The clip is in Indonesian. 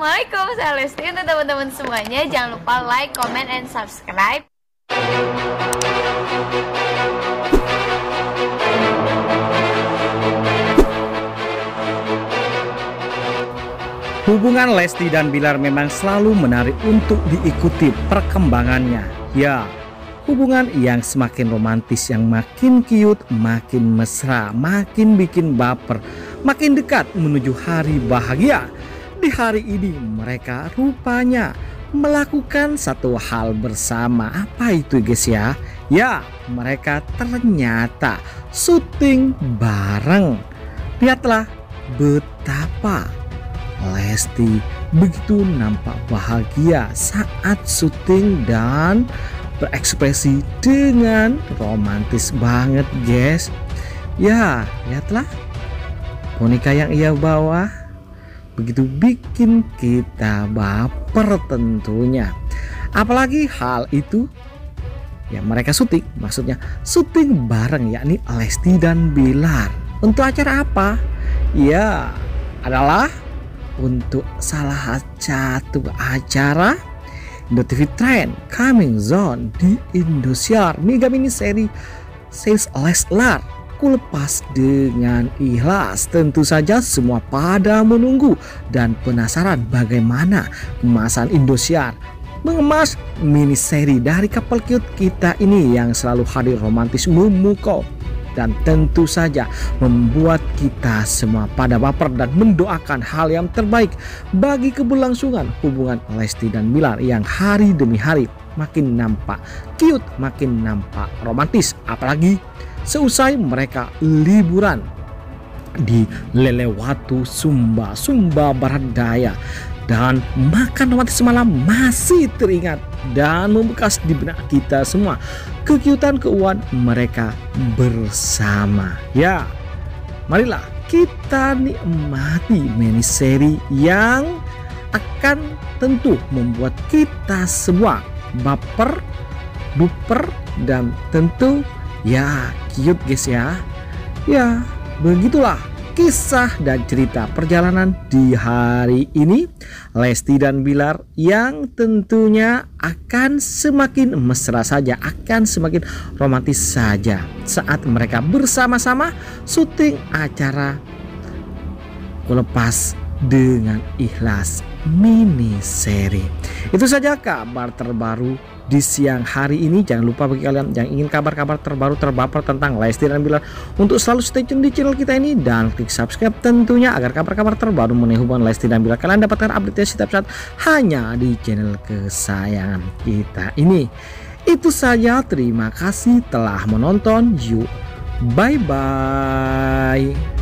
Assalamualaikum, saya Lesti. Untuk teman-teman semuanya, jangan lupa like, comment, and subscribe. Hubungan Lesti dan Bilar memang selalu menarik untuk diikuti perkembangannya. Ya, hubungan yang semakin romantis, yang makin cute, makin mesra, makin bikin baper, makin dekat menuju hari bahagia. Di hari ini mereka rupanya melakukan satu hal bersama. Apa itu guys ya? Ya, mereka ternyata syuting bareng. Lihatlah betapa Lesti begitu nampak bahagia saat syuting dan berekspresi dengan romantis banget guys. Ya, lihatlah boneka yang ia bawa begitu bikin kita baper tentunya. Apalagi hal itu ya mereka syuting, maksudnya syuting bareng, yakni Lesti dan Bilar. Untuk acara apa? Ya, adalah untuk salah satu acara IndoTV Trend Coming Zone di Indosiar. Mega mini seri Sales Leslar Ku Lepas Dengan Ikhlas. Tentu saja semua pada menunggu dan penasaran bagaimana kemasan Indosiar mengemas mini seri dari couple cute kita ini yang selalu hadir romantis memukau dan tentu saja membuat kita semua pada baper dan mendoakan hal yang terbaik bagi keberlangsungan hubungan Lesti dan Bilar yang hari demi hari makin nampak cute, makin nampak romantis. Apalagi seusai mereka liburan di Lelewatu, Sumba Barat Daya, dan makan romantis semalam masih teringat dan membekas di benak kita semua kekiutan keuangan mereka bersama. Ya, marilah kita nikmati mini seri yang akan tentu membuat kita semua baper, duper, dan tentu ya cute guys ya. Ya, begitulah kisah dan cerita perjalanan di hari ini Lesti dan Bilar yang tentunya akan semakin mesra saja, akan semakin romantis saja saat mereka bersama-sama syuting acara Ku Lepas Dengan Ikhlas mini seri. Itu saja kabar terbaru di siang hari ini. Jangan lupa bagi kalian yang ingin kabar-kabar terbaru terbaper tentang Lesti dan Bilar untuk selalu stay tune di channel kita ini dan klik subscribe tentunya agar kabar-kabar terbaru mengenai hubungan Lesti dan Bilar kalian dapatkan update setiap saat hanya di channel kesayangan kita ini. Itu saja, terima kasih telah menonton. Yuk, bye bye.